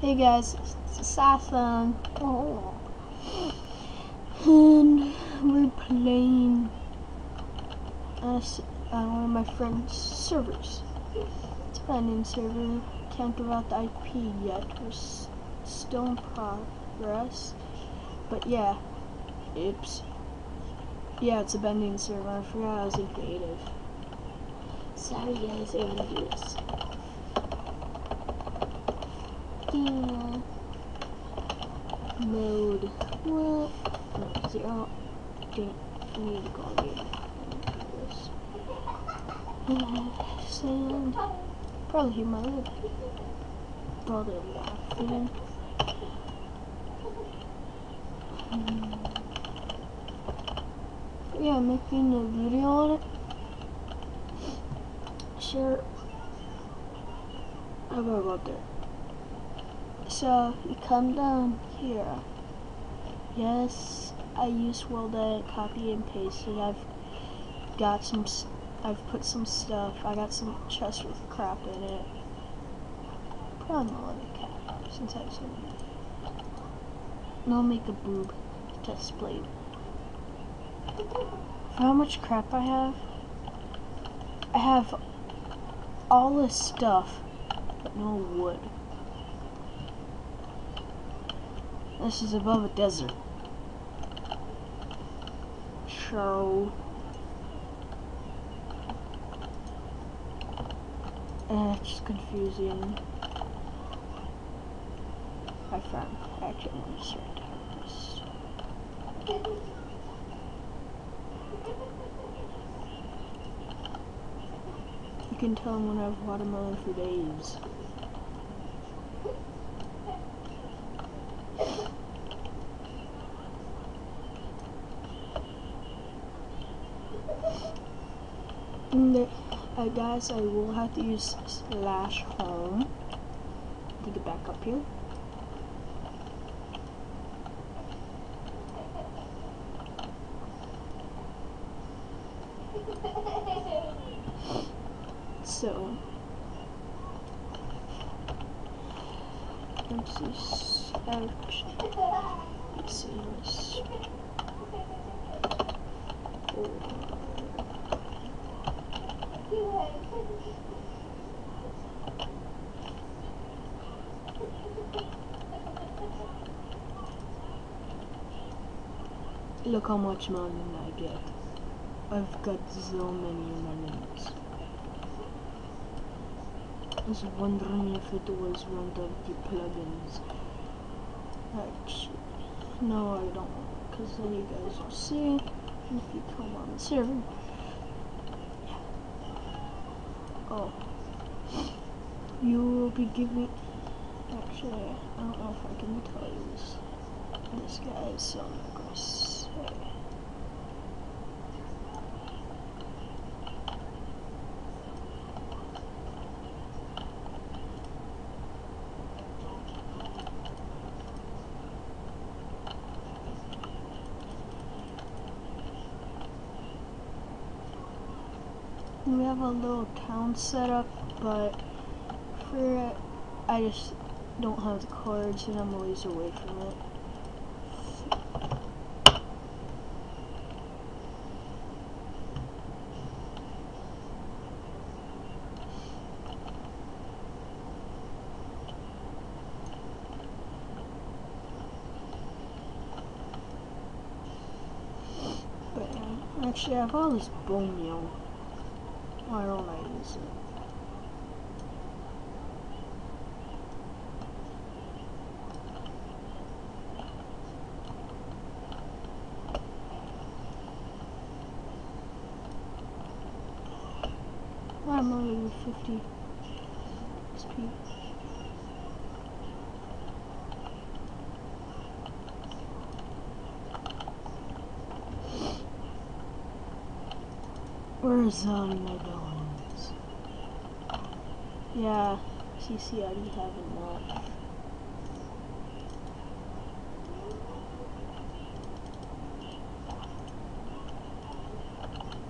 Hey guys, it's Assassin. Oh. And we're playing on one of my friend's servers. It's a abandoned server. Can't give out the IP yet. We're still in progress. But yeah, it's a abandoned server. I forgot I was in creative. Sorry guys, I gotta do this. Yeah. Mode. What? No, 0. Dang, I need to go on this. Sand. Probably hear my lip. Brother laughing. Yeah, I'm making a video on it. Sure. How about there? So you come down here. Yes, I use World Edit, copy and paste it. I've put some stuff. I got some chests with crap in it. Probably not let it count since I've seen it. And I'll make a boob test blade. For how much crap I have all this stuff, but no wood. This is above a desert. So it's confusing. I found actually I'm gonna start doing this. You can tell I'm gonna have watermelon for days. Guys, I will have to use /home to get back up here. So let's see this. Look how much money I get. I've got so many melons. I was wondering if it was one of the plugins. Actually, no, I don't, because then you guys will see if you come on the server. Oh, you will be giving. Actually, I don't know if I can tell you this guy, so I'm not gonna say. We have a little town set up, but for it, I just don't have the cards and I'm always away from it. But actually, I have all this bone meal. Why don't I use it? I'm only with 50 XP. Where's my dollars? Yeah, CC I already have enough.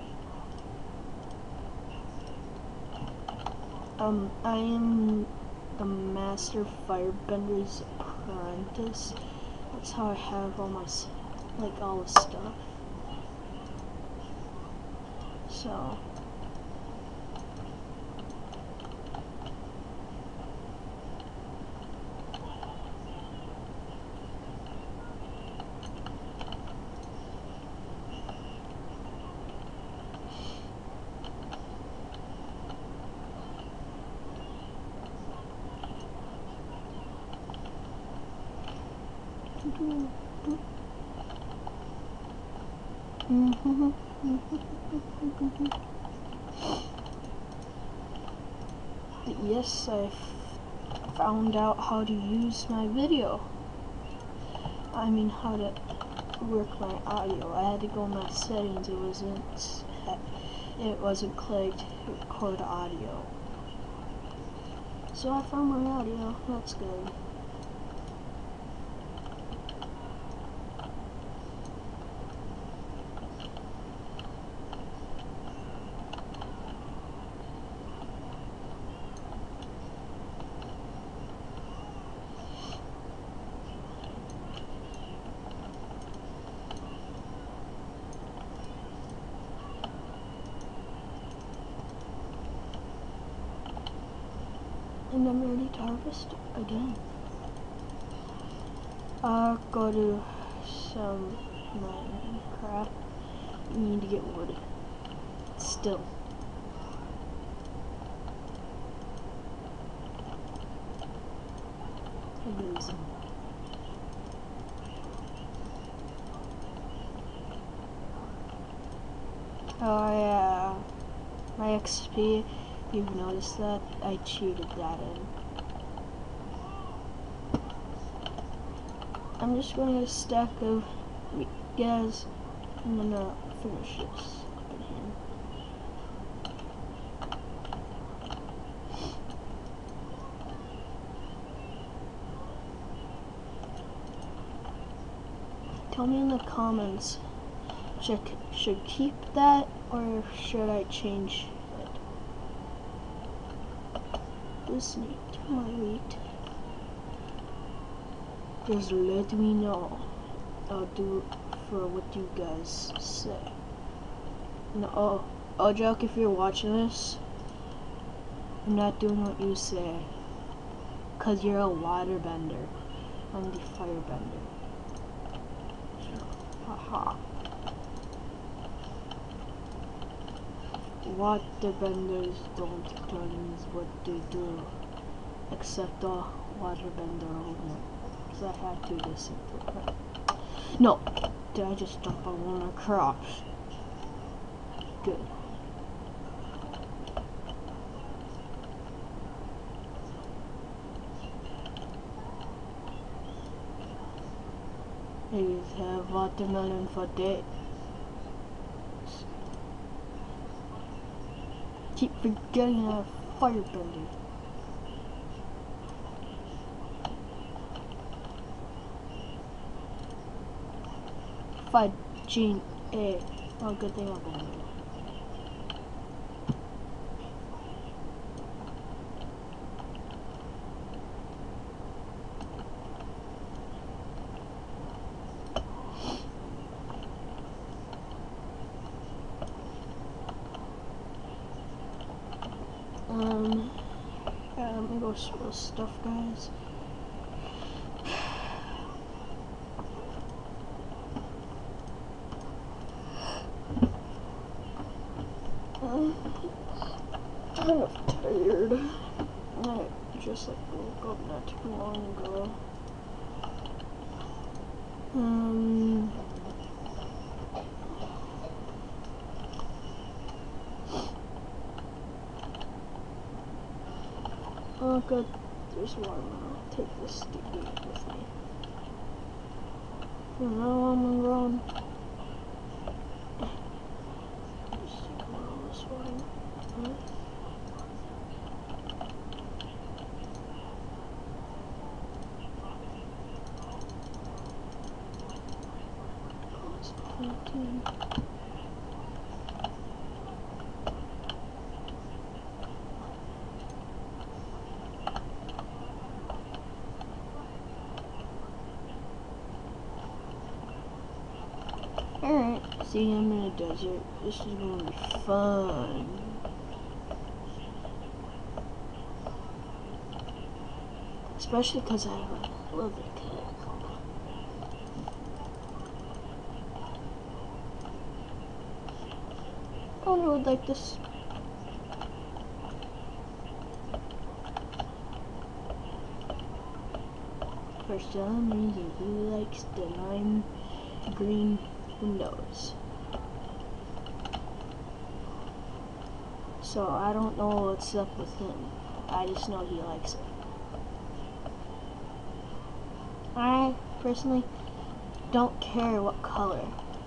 I am the Master Firebender's Apprentice. That's how I have all my, like, all the stuff. So. Yes, I found out how to use my video. I mean, how to work my audio. I had to go in my settings. It wasn't clicked record audio. So I found my audio. That's good. And I'm ready to harvest again. I'll go to some Minecraft. You need to get wood. Still. Amazing. Oh yeah. My XP. You've noticed that? I cheated that in. I'm just going to get a stack of gas. I'm gonna finish this up in here. Tell me in the comments, should keep that or should I change it? Listening to my weight. Just let me know. I'll do for what you guys say. No, oJoke, if you're watching this, I'm not doing what you say. Cause you're a waterbender. I'm the firebender. Haha. Waterbenders don't tell me what to do. Except the waterbender owner. Cause I had to listen to her. No! Did I just dump on one of my crops? Good. Please have watermelon for days. Keep forgetting I have firebender. Gene A. Oh, good thing I'm going to. Yeah, let me go spill stuff, guys. I'm kind of tired. I just woke up not too long ago. Oh good, there's one. I'll take this sticky with me. For now I'm around. Just take all this one. Alright, see, I'm in a desert. This is gonna be fun. Especially because I have a little bit of cat. I would like this. For some reason, he likes the lime green windows. So I don't know what's up with him. I just know he likes it. I personally don't care what color.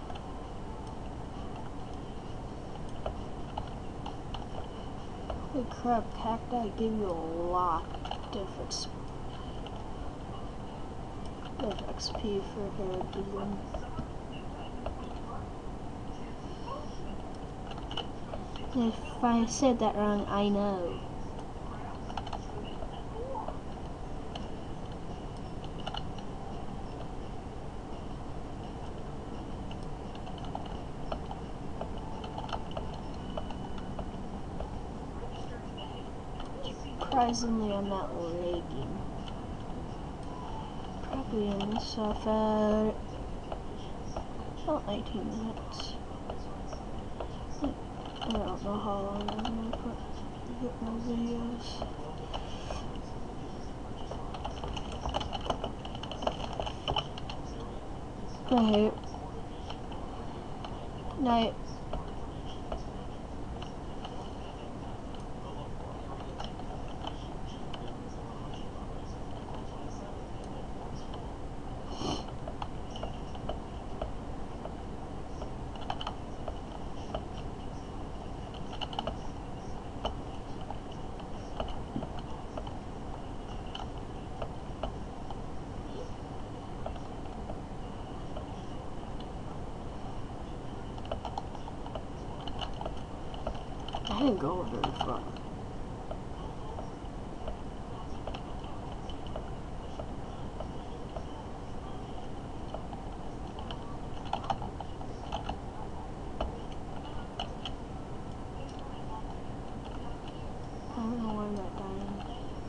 Holy crap, cacti give you a lot of XP for hair design. If I said that wrong, I know. Surprisingly, I'm not lagging. Probably in this off at about 19 minutes. I don't know how long I'm gonna put my videos. Night. I didn't go very far. I don't know why I'm not dying.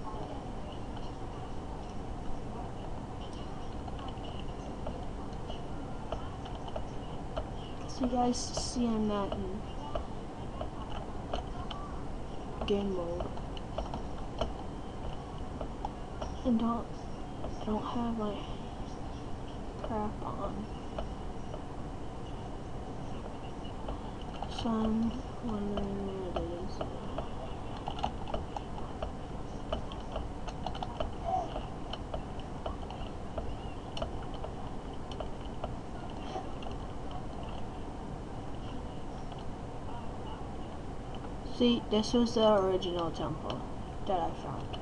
So you guys see I'm not in game mode. And don't have my crap on. So I'm wondering where it is. See, this was the original temple that I found.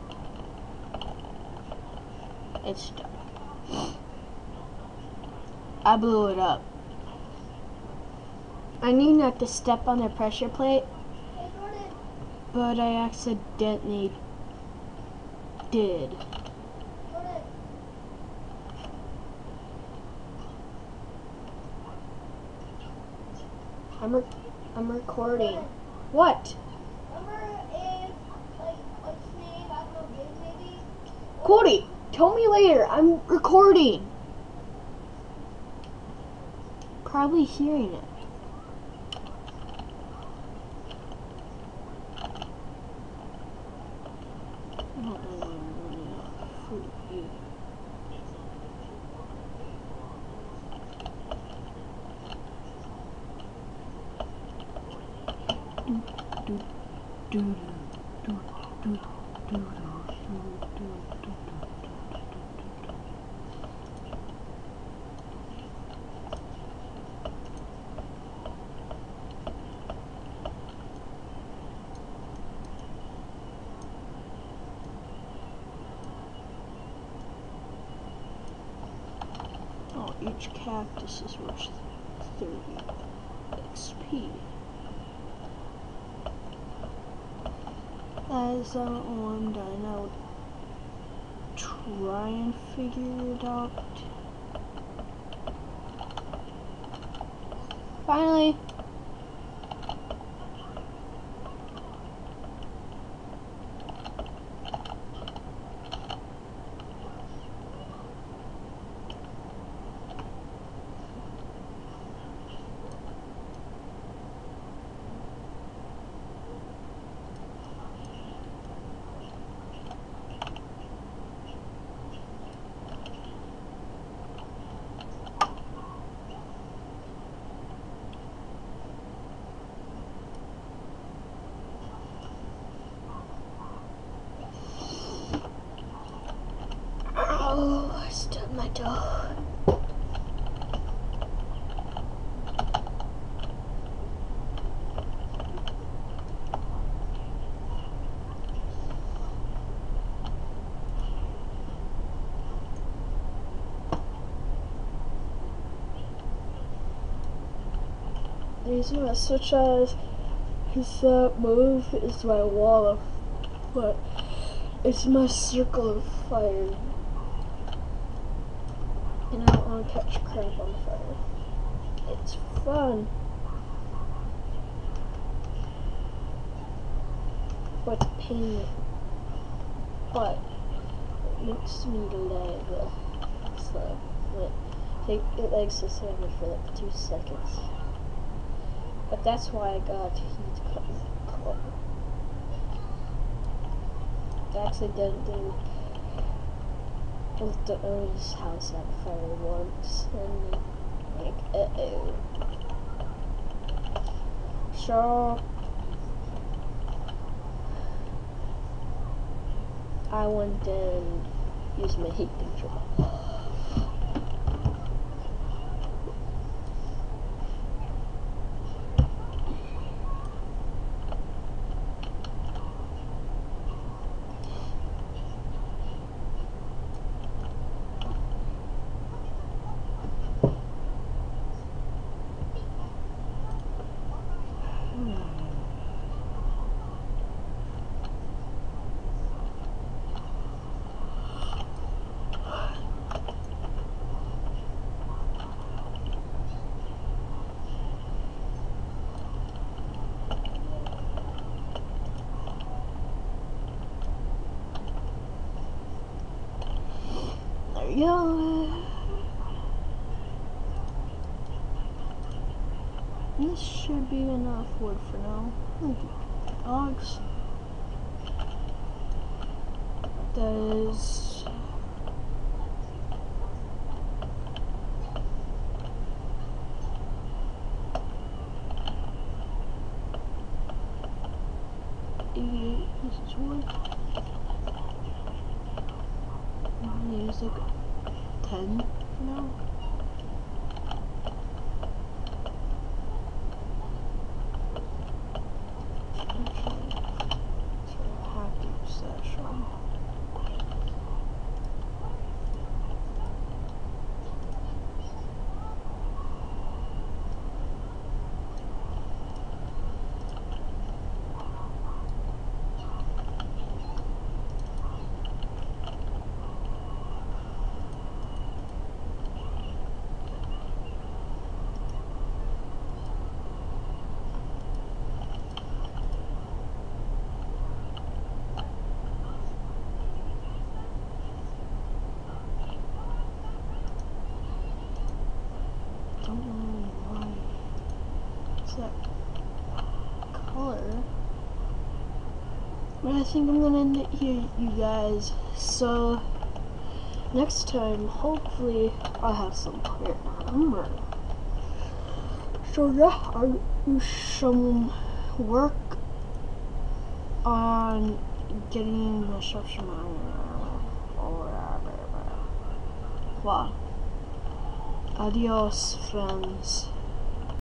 It's stuck. I blew it up. I need not to step on the pressure plate, but I accidentally did. I'm recording. What? Cody, tell me later. I'm recording. Probably hearing it. I don't know why I'm running out of fruit here. Oh, each cactus is worth 30 XP. As I'm done, I'll try and figure it out. Finally. Oh, I stubbed my toe. Using my switch as his move is my wall of, but it's my circle of fire. And I don't want to catch crap on fire. It's fun. But it's a pain. But it makes me lag. So it likes to save me for like 2 seconds. But that's why I got heat cut. Accidentally with the owner's house on fire once, and like, So I went and used my heat control. Yeah, this should be enough wood for now. Dogs. That is this is wood. There's like 10 for now. Color, but I think I'm gonna end it here, you guys. So next time, hopefully, I have some clear number. So yeah, I'll do some work on getting my stuff from wow. Adios, friends.